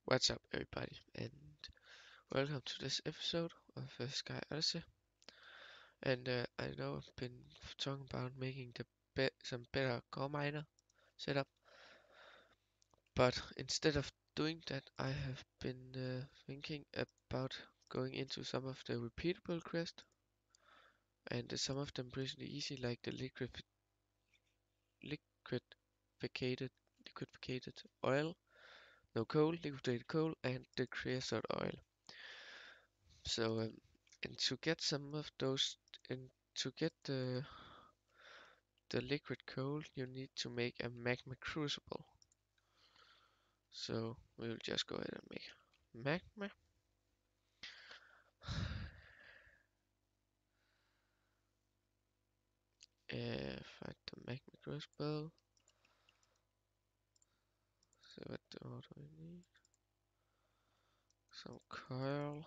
What's up, everybody, and welcome to this episode of Sky Odyssey. And I know I've been talking about making some better core miner setup, but instead of doing that, I have been thinking about going into some of the repeatable quests, and some of them pretty easy, like the liquidificated liquidificated oil, no coal, liquidated coal, and the creosote oil. So, and to get some of those, and to get the liquid coal, you need to make a magma crucible. So we'll just go ahead and make magma. Find the magma crucible. So what do we need? Some coal.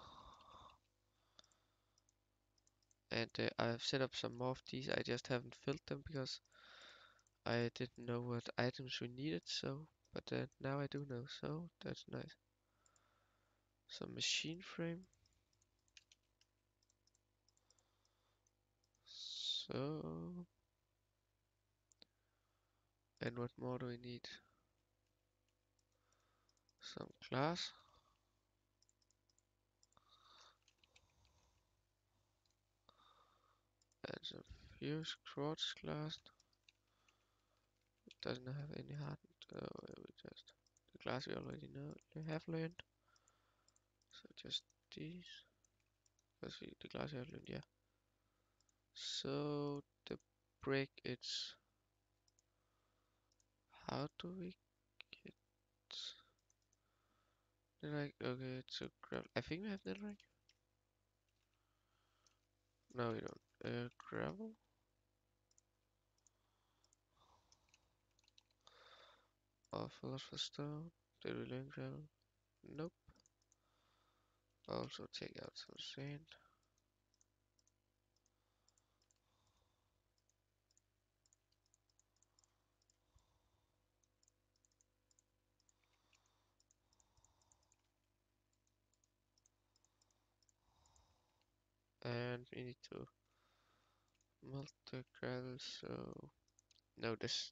And I've set up some more of these. I just haven't filled them because I didn't know what items we needed. So, but now I do know. So that's nice. Some machine frame. So, and what more do we need? Some glass. And some fused quartz glass. It doesn't have any hardened. We just the glass we already know we have learned. So just these. Because the glass we have learned, yeah. So the brick, it's how do we get netherrack? Okay, it's a gravel. I think we have netherrack. No, we don't. Gravel or philosopher stone. Did we learn gravel? Nope. Also take out some sand. And we need to melt the gravel. So no, this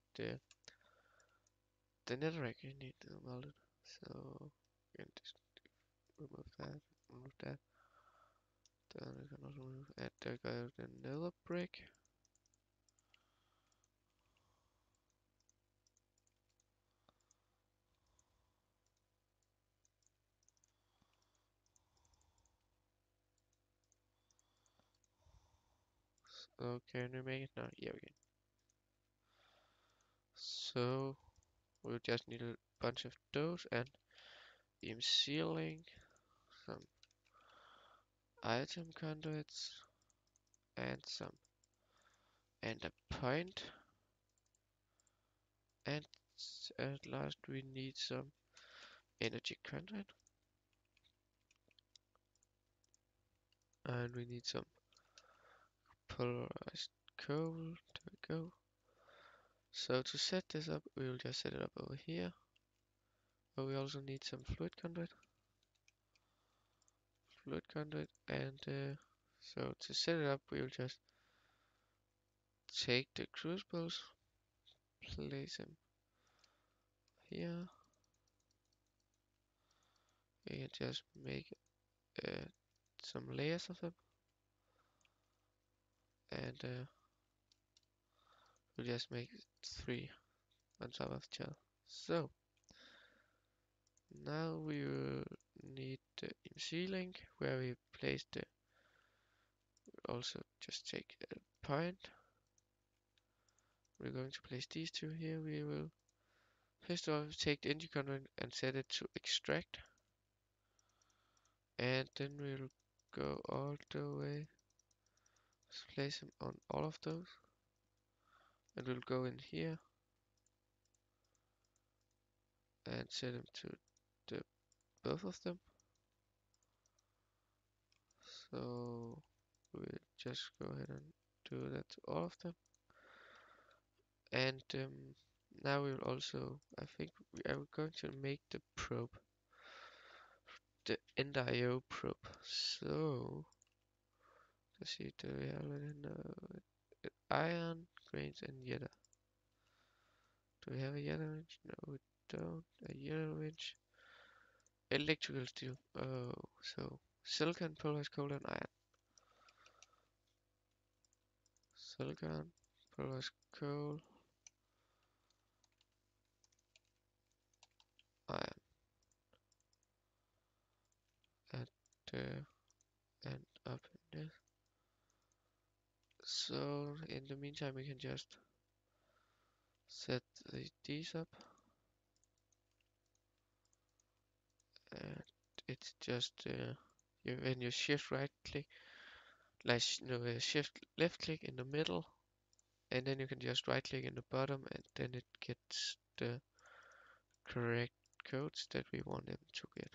the netherrack you need to melt it. So we can just remove that, remove that. Then we can also add the nether brick. So can we make it now? Yeah, we can. So we'll just need a bunch of those and beam sealing, some item conduits, and some and a point. And at last we need some energy conduit. And we need some polarized coal. There we go. So to set this up, we will just set it up over here. But we also need some fluid conduit, and so to set it up, we will just take the crucibles, place them here. We can just make some layers of them, and we'll just make 3 on top of each other. So now we will need the ceiling where we place the. Also, just take a point. We're going to place these two here. We will first of all take the energy conduit and set it to extract, and then we'll go all the way. Let's place them on all of those, and we'll go in here and set them to the both of them. So we'll just go ahead and do that to all of them. And now we'll also, I think we are going to make the probe. the NDIO probe. So let's see, do we already know iron, grains, and yellow? Do we have a yellow wrench? No, we don't. A yellow wrench. Electrical steel. Oh, so silicon, polarized coal, and iron. Silicon, polarized coal, iron, and and up in this. So in the meantime, we can just set these up, and it's just when you shift right click, like shift left click in the middle, and then you can just right click in the bottom, and then it gets the correct codes that we want them to get.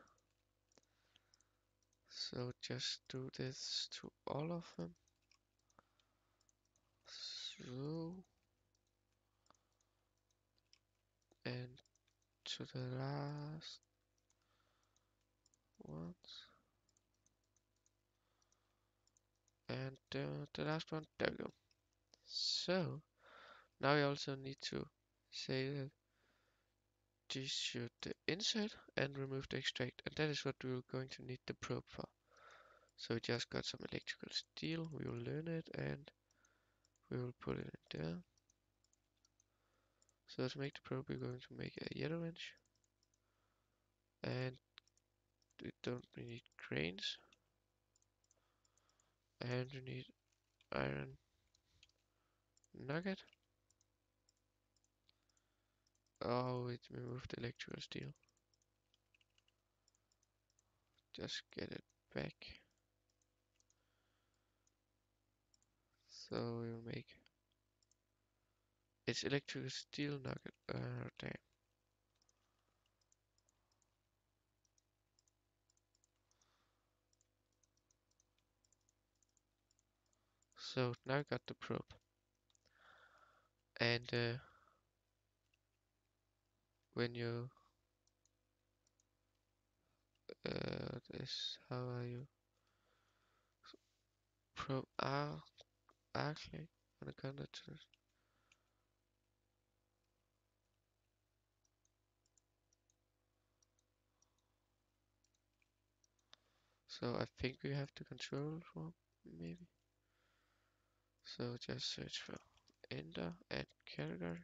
So just do this to all of them. So, and to the last ones, and the last one, there we go. So now we also need to say that this should insert and remove the extract, and that is what we're going to need the probe for. So we just got some electrical steel, we will learn it, and we will put it in there. So to make the probe, we're going to make a yellow wrench, and we need grains, and we need iron nugget. Oh, it removed the electrical steel. Just get it back. So we'll make it's electrical steel nugget. Damn. So now I got the probe, and when you this how are you probe R click on the conductor. So I think we have the control from maybe. So just search for enter and category.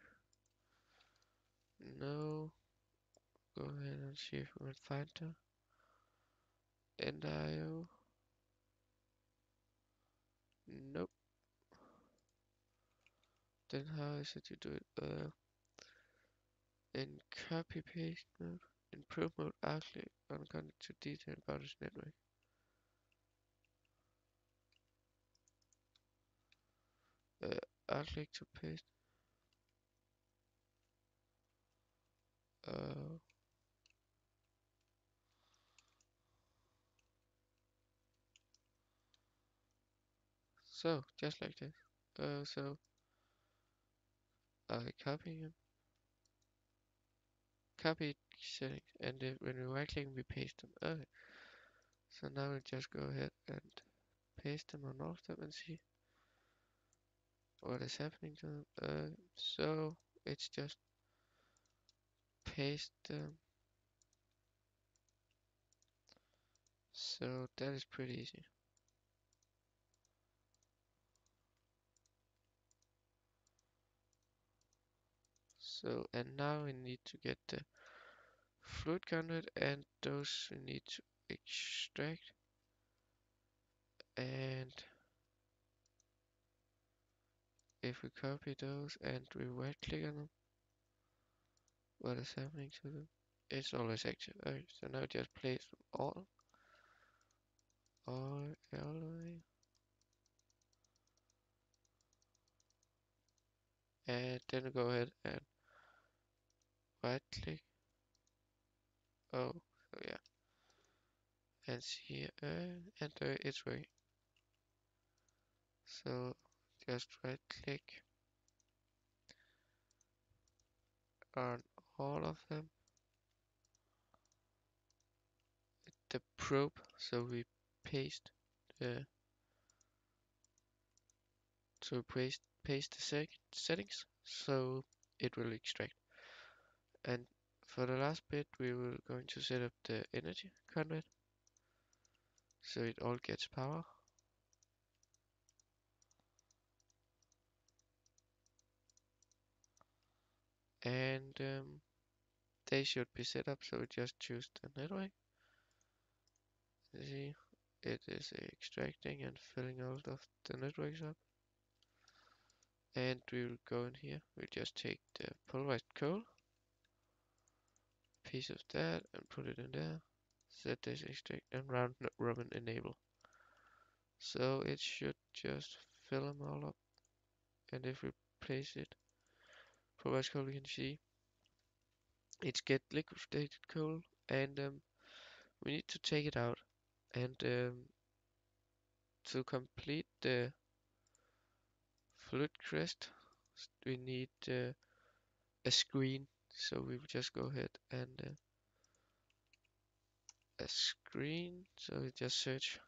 No, go ahead and see if we can find the NDIO. Nope. Then how is it you do it? In copy paste mode, in probe mode, I click on content to detail about this network. I click to paste. Uh, so just like this. So I copy him, copy settings, and then when we right click, we paste them. Okay. So now we'll just go ahead and paste them on all of them and see what is happening to them. So it's just paste them. So that is pretty easy. So and now we need to get the fluid conduit, and those we need to extract, and if we copy those and we right click on them, what is happening to them? It's always active. Okay, so now just place them all the way, and then go ahead and right click. Oh, so yeah, and see enter its way. So just right click on all of them. the probe, so we paste the paste the settings, so it will extract. And for the last bit, we will going to set up the energy convert, so it all gets power. And they should be set up, so we just choose the network. See, it is extracting and filling all of the networks up. And we will go in here, we'll just take the polarized coal, piece of that, and put it in there. Set this extract and round robin enable. So it should just fill them all up. And if we place it, polarized coal, you can see it's get liquidated coal, and we need to take it out. And to complete the fluid crest, we need a screen. So we will just go ahead and a screen. So we just search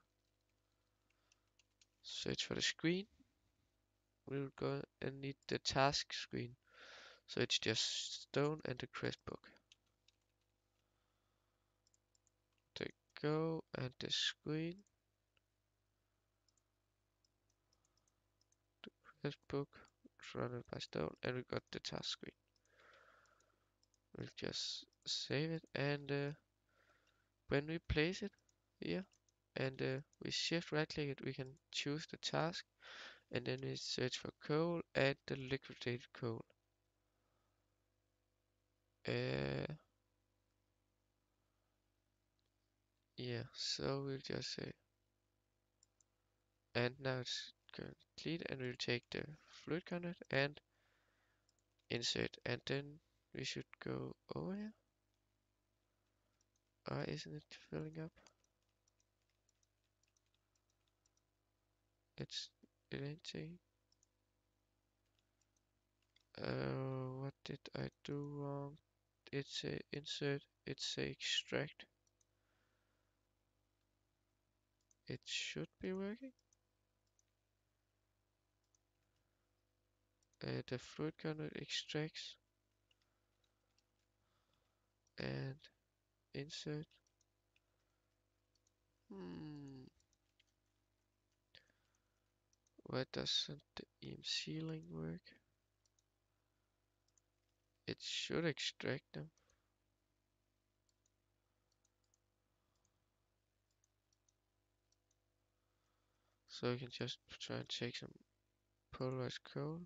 for the screen. We'll go and need the task screen. So it's just stone and the crest book. The go and the screen. The crest book surrounded by stone, and we got the task screen. We'll just save it, and when we place it here and we shift right click it, we can choose the task, and then we search for coal and the liquidated coal. Yeah, so we'll just say, and now it's complete, and we'll take the fluid content and insert, and then we should go over here. Isn't it filling up? It ain't saying. What did I do wrong? It's a insert, it's a extract. It should be working. The fluid content extracts and insert. Why doesn't the EM sealing work? It should extract them. So you can just try and take some polarized coal,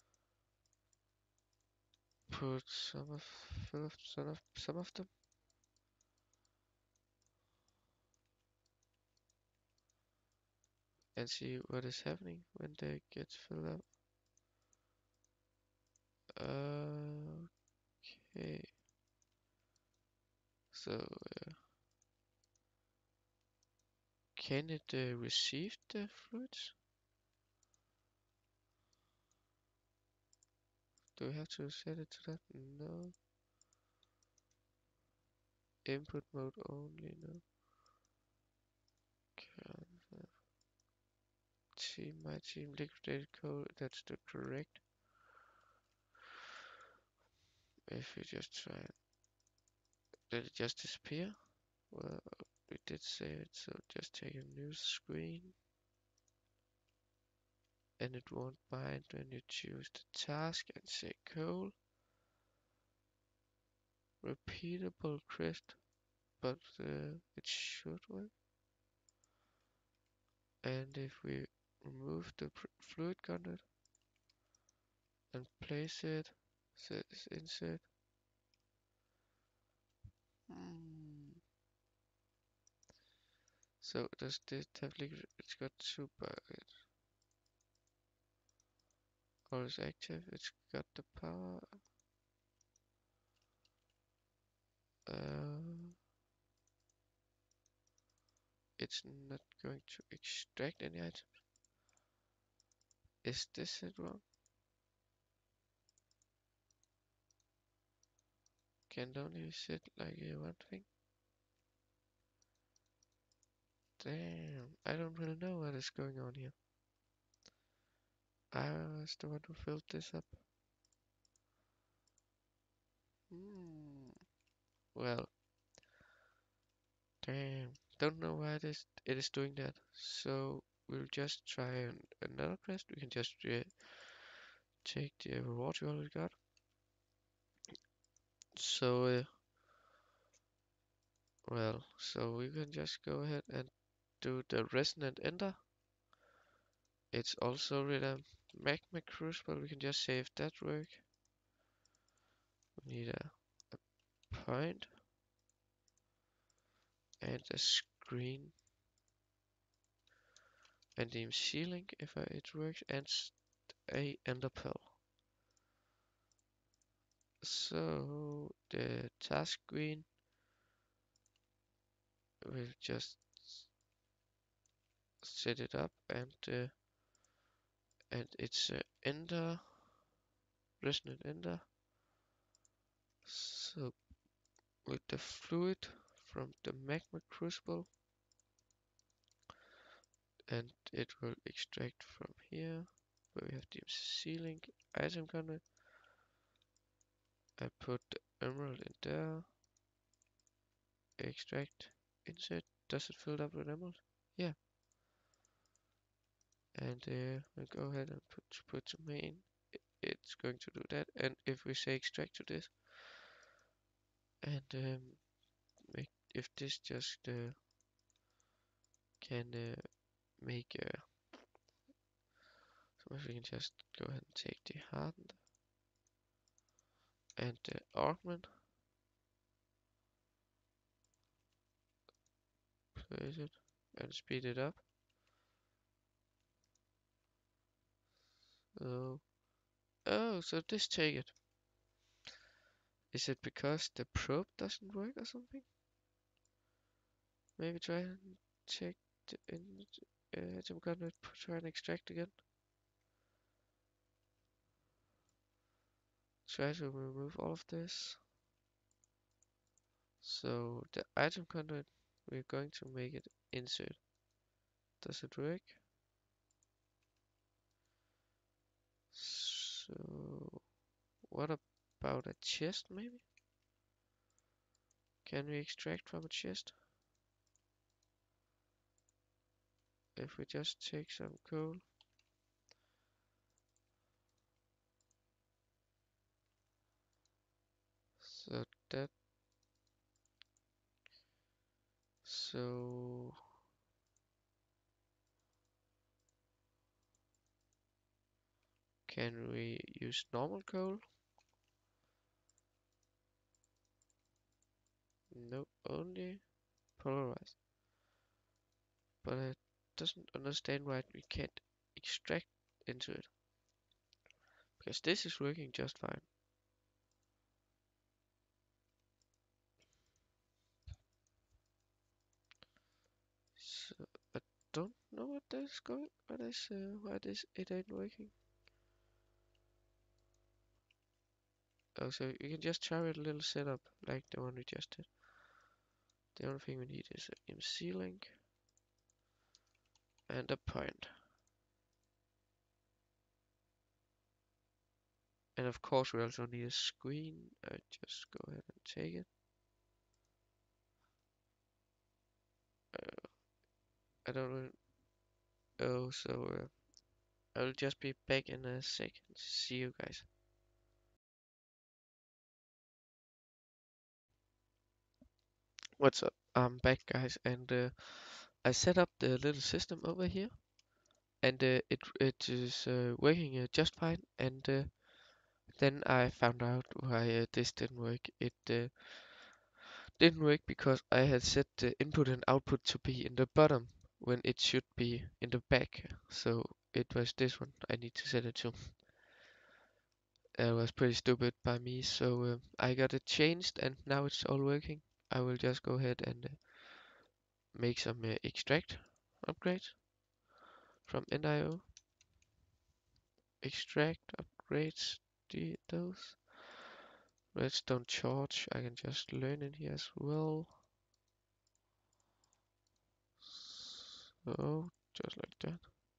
put fill up some of them, and see what is happening when they get filled up. Okay. So can it receive the fluids? Do we have to set it to that? No. Input mode only, no. Team, my team, liquidated coal, that's the correct. If we just try it, did it just disappear? Well, we did save it, so just take a new screen. And it won't bind when you choose the task and say coal. Repeatable crest, but it should work. And if we remove the fluid content and place it, set insert. So does this have liquid? It's got two buckets. All is active. It's got the power. It's not going to extract any items. Is this it wrong? Can only set like one thing. Damn, I don't really know what is going on here. I was the one who filled this up. Well, damn. Don't know why it is doing that. So we'll just try another quest. We can just take the reward we already got. So so we can just go ahead and do the resonant ender. It's also with a magma crucible. We can just see if that work. We need a point and a screen and the ceiling if it works, and a ender pearl. So the task screen will just set it up, and it's ender resonant ender. So with the fluid from the magma crucible, and it will extract from here where we have the ceiling item content. I put the emerald in there, extract, insert. Does it fill up with emerald? Yeah. And we'll go ahead and put the main. It's going to do that. And if we say extract to this, and make, if this just can make so we can just go ahead and take the hardened and the augment, place it and speed it up. So so this take it. Is it because the probe doesn't work or something? Maybe try and check the I'm gonna try and extract again. Try to remove all of this. So the item content, we're going to make it insert. Does it work? So what about a chest maybe? Can we extract from a chest? If we just take some coal. So that, so can we use normal coal? No, only polarized. But I doesn't understand why we can't extract into it. Because this is working just fine. So I don't know what is going, why this it ain't working. Oh, so you can just try a little setup like the one we just did. The only thing we need is an MC link and a point. And of course we also need a screen. I just go ahead and take it. I don't really. Oh, so I'll just be back in a second. See you guys. What's up? I'm back, guys, and I set up the little system over here, and it is working just fine. And then I found out why this didn't work. It didn't work because I had set the input and output to be in the bottom when it should be in the back. So it was this one I need to set it to. It was pretty stupid by me, so I got it changed and now it's all working. I will just go ahead and make some extract upgrades from NIO. Extract upgrades, those. Redstone charge, I can just learn in here as well. So just like that.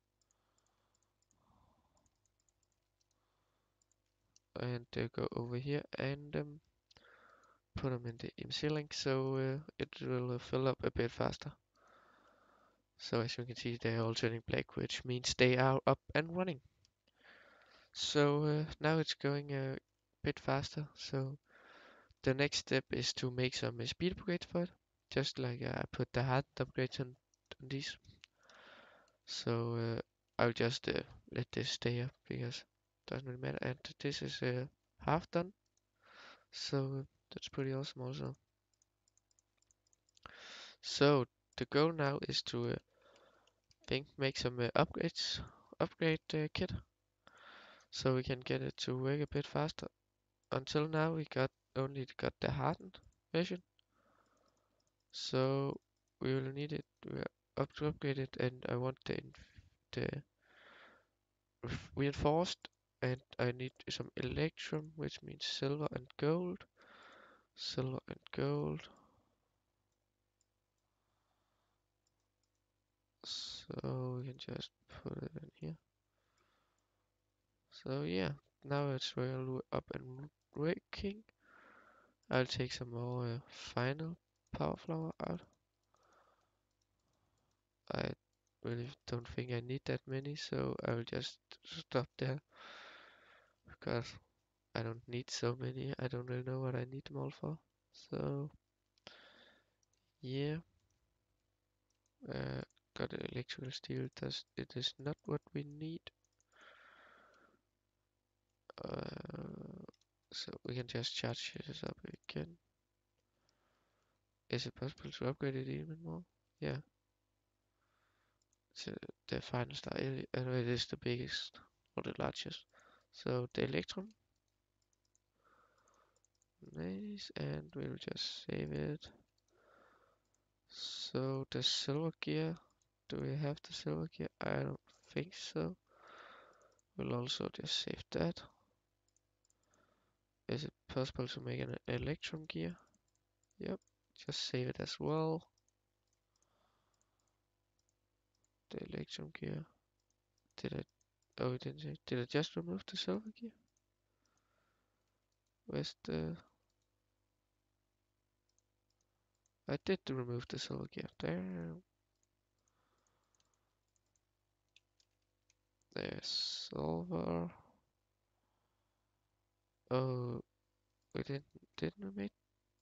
And go over here and put them in the MC link so it will fill up a bit faster. So as you can see, they're all turning black, which means they are up and running. So now it's going a bit faster. So the next step is to make some speed upgrades for it. Just like I put the hard upgrades on these. So I'll just let this stay up because it doesn't really matter. And this is half done. So that's pretty awesome also. So the goal now is to make some upgrade kit, so we can get it to work a bit faster. Until now we only got the hardened version, so we will need it to upgrade it, and I want the reinforced, and I need some electrum, which means silver and gold. Silver and gold. So we can just put it in here. So yeah, now it's well up and working. I'll take some more final power flower out. I really don't think I need that many, so I will just stop there because I don't need so many. I don't really know what I need them all for. So yeah, uh, got an electrical steel. It is not what we need. So we can just charge this up again. Is it possible to upgrade it even more? Yeah. So the final star, it is the biggest or the largest. So the electron, nice, and we'll just save it. So the silver gear, do we have the silver gear? I don't think so. We'll also just save that. Is it possible to make an electron gear? Yep, just save it as well. The electron gear. Did I? Oh, it didn't say. Did I just remove the silver gear? Where's the? I did remove the silver gear. There. There's silver. Oh, we didn't we make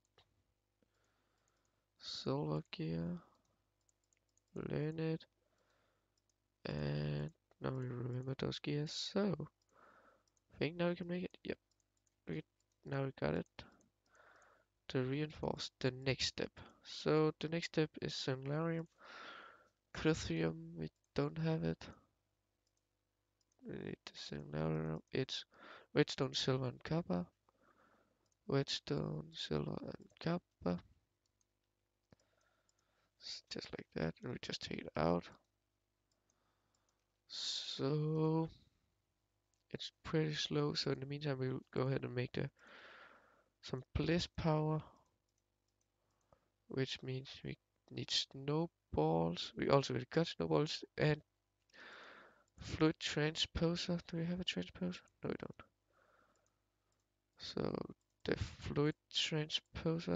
silver gear? Learn it, and now we remember those gears. So I think now we can make it. Yep, now we got it. To reinforce the next step. So the next step is Solarium. Lithium, we don't have it. We need the Solarium. It's redstone, silver, and copper. Redstone, silver, and copper. Just like that, and we just take it out. So it's pretty slow. So in the meantime, we'll go ahead and make some bliss power, which means we need snowballs. We also got snowballs and fluid transposer. Do we have a transposer? No, we don't. So the fluid transposer.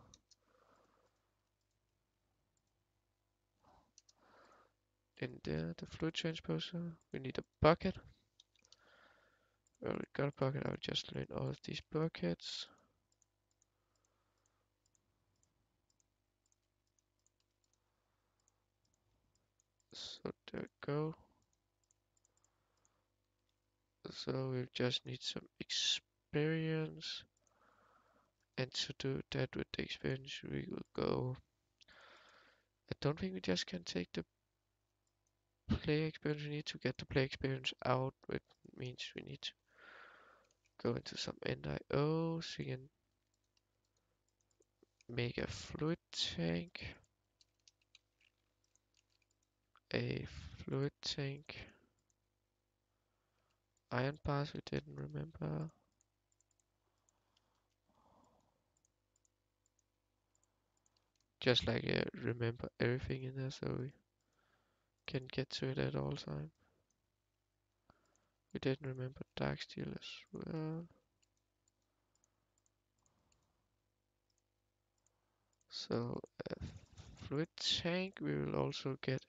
In there, the fluid transposer. We need a bucket. Well, we got a bucket. I'll just learn all of these buckets. So there we go. So we just need some experience. And to do that with the experience, we will go. I don't think we just can take the player experience. We need to get the player experience out, which means we need to go into some NIO so we can make a fluid tank. A fluid tank. Iron bars we didn't remember. Just like remember everything in there, so we can get to it at all time. We didn't remember dark steel as well. So fluid tank, we will also get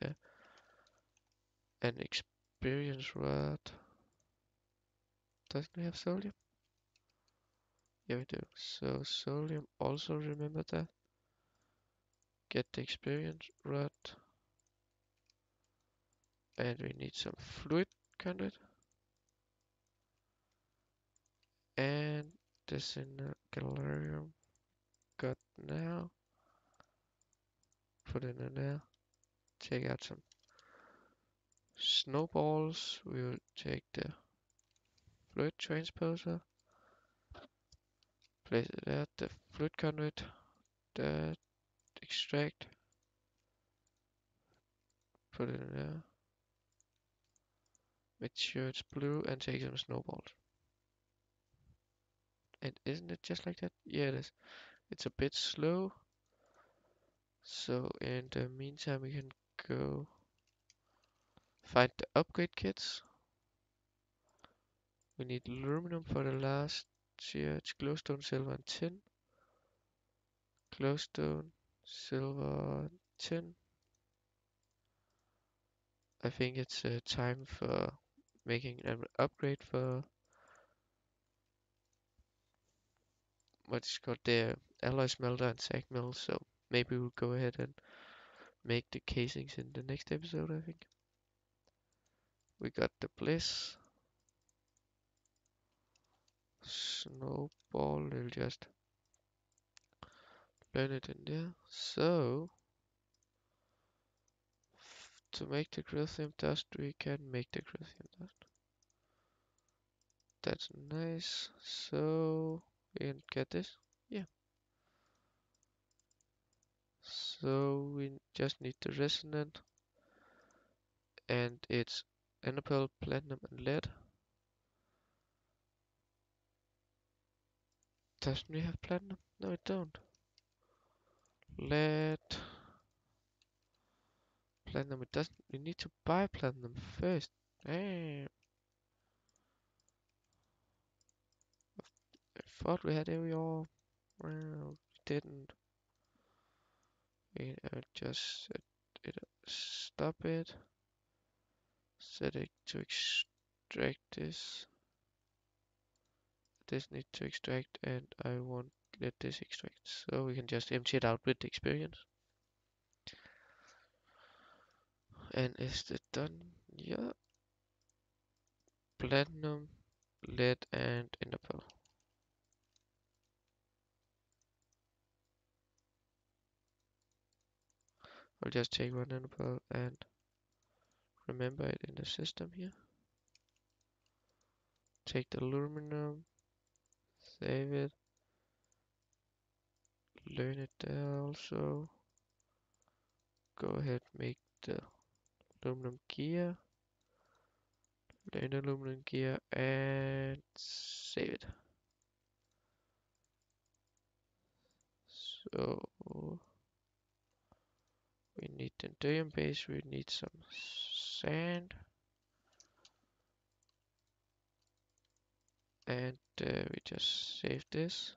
an experience rod. Doesn't we have sodium? Yeah, we do. So sodium, also remember that. Get the experience rod. And we need some fluid conduit. And this in the galarium. Got now. Put it in there. Take out some snowballs. We will take the fluid transposer. Place it there. The fluid conduit. That extract. Put it in there. Make sure it's blue and take some snowballs. And isn't it just like that? Yeah, it is. It's a bit slow. So in the meantime, we can go find the upgrade kits. We need aluminum for the last tier. It's glowstone, silver, and tin. Glowstone, silver, tin. I think it's time for making an upgrade for what's called the alloy smelter and sag mill. So maybe we'll go ahead and make the casings in the next episode, I think. We got the bliss. Snowball, we'll just learn it in there. So to make the Grithium dust, we can make the Grithium dust. That's nice. So we can get this. Yeah. So we just need the resonant, and it's enopel, platinum, and lead. Doesn't we have platinum? No, we don't. Lead, platinum. It doesn't. We need to buy platinum first. Damn. I thought we had every ore. Well, we didn't. We just set it. Stop it. Set it to extract this. This needs to extract, and I won't let this extract. So we can just empty it out with the experience. And is it done? Yeah. Platinum, lead, and enopel. I'll just take one enopel and remember it in the system here. Take the aluminum, save it, learn it there also. Go ahead, make the aluminum gear, learn aluminum gear, and save it. So we need the Endurium base, we need some sand, and we just save this.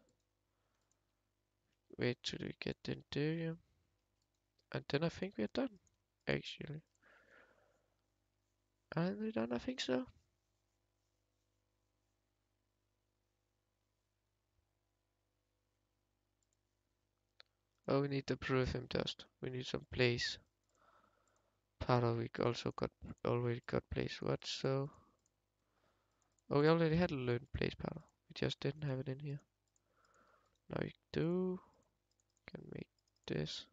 Wait till we get the Endurium, and then I think we're done, actually. Are we done? I think so. Oh, we need the perfume dust. We need some place. Part of it also already got place. What so? Oh, we already had a learned place powder. We just didn't have it in here. Now we do. Can make this.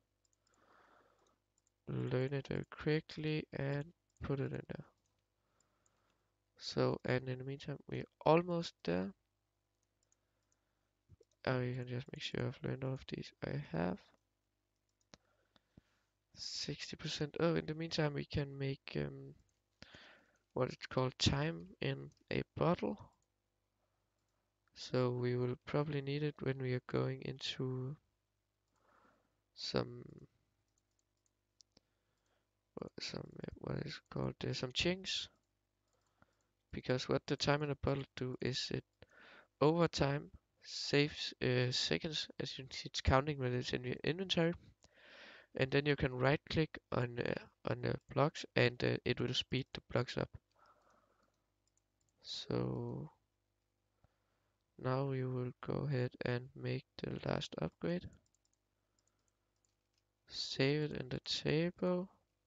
Learn it very quickly and put it in there. So, and in the meantime, we're almost there. You can just make sure I've learned all of these. I have 60%. Oh, in the meantime, we can make what it's called time in a bottle. So we will probably need it when we are going into some what is it called? There's some chinks. Because what the time in a bottle do is it over time saves seconds, as you can see it's counting when it's in your inventory, and then you can right click on the blocks and it will speed the blocks up. So now we will go ahead and make the last upgrade, save it in the table,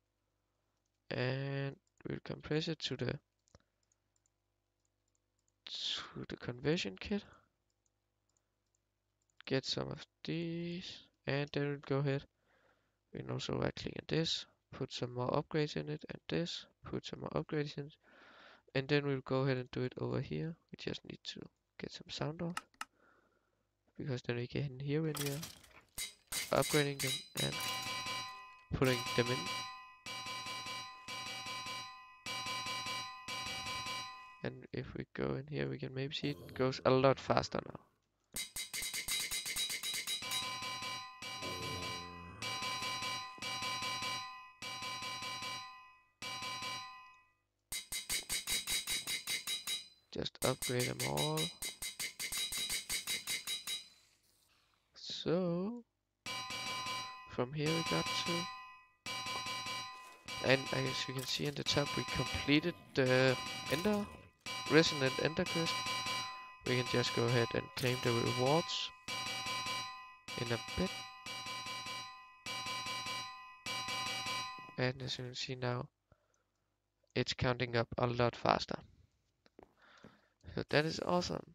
and we'll compress it to the conversion kit, get some of these, and then we'll go ahead. We can also right click on this, put some more upgrades in it, and this, put some more upgrades in it, and then we'll go ahead and do it over here. We just need to get some sound off, because then we can hear when we are upgrading them and putting them in. And if we go in here, we can maybe see it goes a lot faster now. Just upgrade them all. So from here we got to, and as you can see in the top, we completed the Resident Ender quest. We can just go ahead and claim the rewards in a bit. And as you can see now, it's counting up a lot faster. So that is awesome.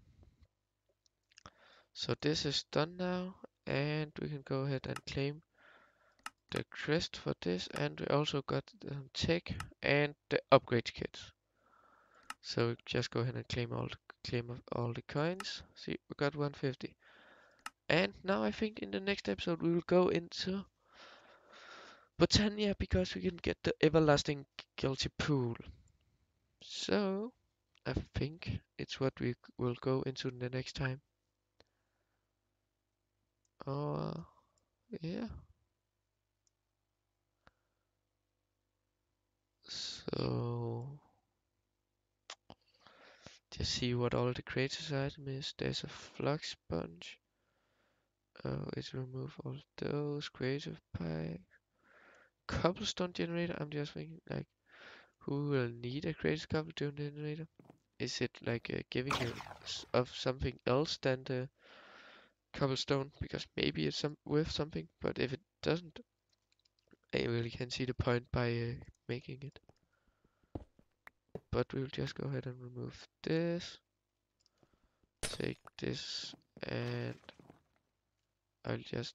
So this is done now, and we can go ahead and claim the crest for this, and we also got the tech and the upgrade kits. So we just go ahead and claim all the coins. See, we got 150. And now I think in the next episode we will go into Botania because we can get the everlasting guilty pool. So I think it's what we will go into the next time. Yeah. So just see what all the creators item is. There's a flux sponge. Oh, it's remove all those creative pack. Cobblestone generator. I'm just thinking like, who will need a creative cobblestone generator? Is it like giving you of something else than the cobblestone? Because maybe it's worth something, but if it doesn't, I really can't see the point by making it. But we'll just go ahead and remove this. Take this, and I'll just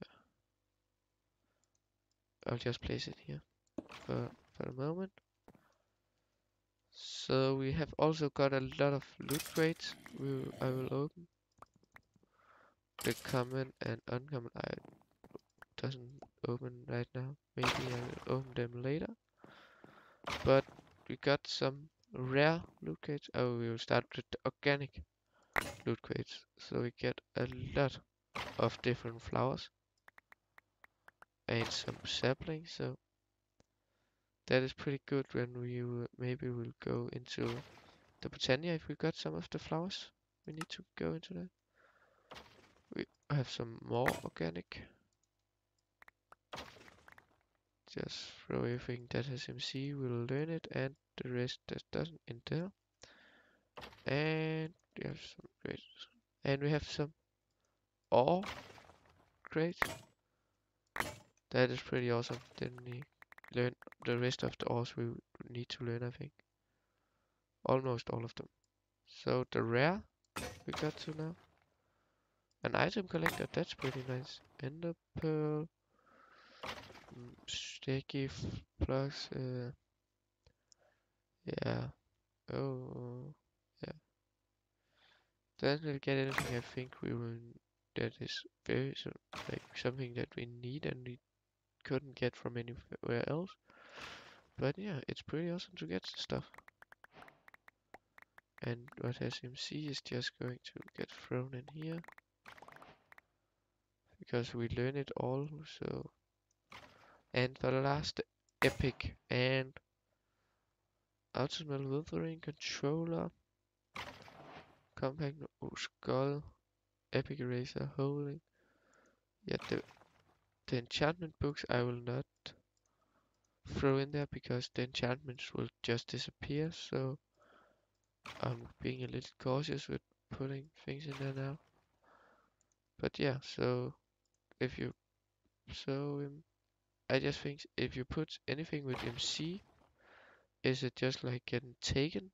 place it here for the moment. So we have also got a lot of loot crates. I will open. The common and uncommon I doesn't open right now. Maybe I will open them later. But we got some rare loot crates. Oh, we will start with the organic loot crates. So we get a lot of different flowers and some saplings. So that is pretty good when we maybe will go into the Botania if we got some of the flowers. We need to go into that. We have some more organic. Just throw everything that has MC, we'll learn it, and the rest that doesn't in there. And we have some great, and we have some ore great. That is pretty awesome. Then we learn the rest of the ores we need to learn, I think. Almost all of them. So the rare we got to now. An item collector, that's pretty nice. Ender pearl, sticky plus, yeah. Oh, yeah. Doesn't really get anything. I think we will. That is very like something that we need and we couldn't get from anywhere else. But yeah, it's pretty awesome to get stuff. And what SMC is just going to get thrown in here because we learn it all. So, and the last epic and Ultimate Wolverine controller, compact skull, epic eraser holding. Yeah, the enchantment books I will not throw in there because the enchantments will just disappear. So I'm being a little cautious with putting things in there now. But yeah, so if you I just think if you put anything with MC, is it just like getting taken?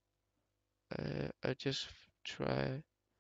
I just try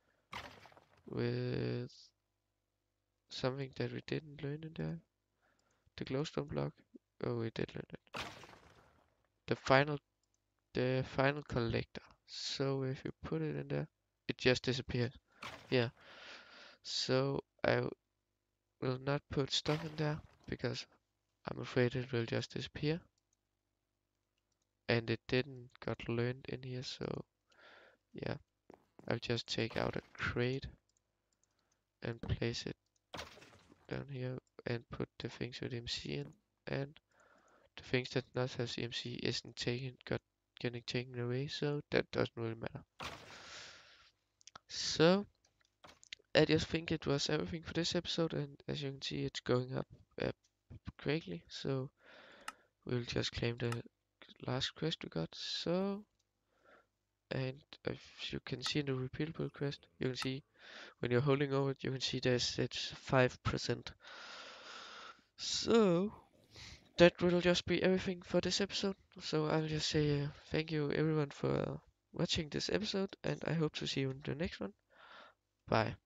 with something that we didn't learn in there. The glowstone block. Oh, we did learn it. The final, the final collector. So if you put it in there, it just disappears. Yeah. So I will not put stuff in there because I'm afraid it will just disappear. And it didn't got learned in here, so yeah. I'll just take out a crate and place it down here and put the things with MC in, and the things that not has MC isn't getting taken away, so that doesn't really matter. So I just think it was everything for this episode, and as you can see, it's going up greatly. So we'll just claim the last quest we got. So, and if you can see in the repeatable quest, you can see when you're holding over it, you can see it's 5%. So that will just be everything for this episode. So I'll just say thank you everyone for watching this episode, and I hope to see you in the next one. Bye.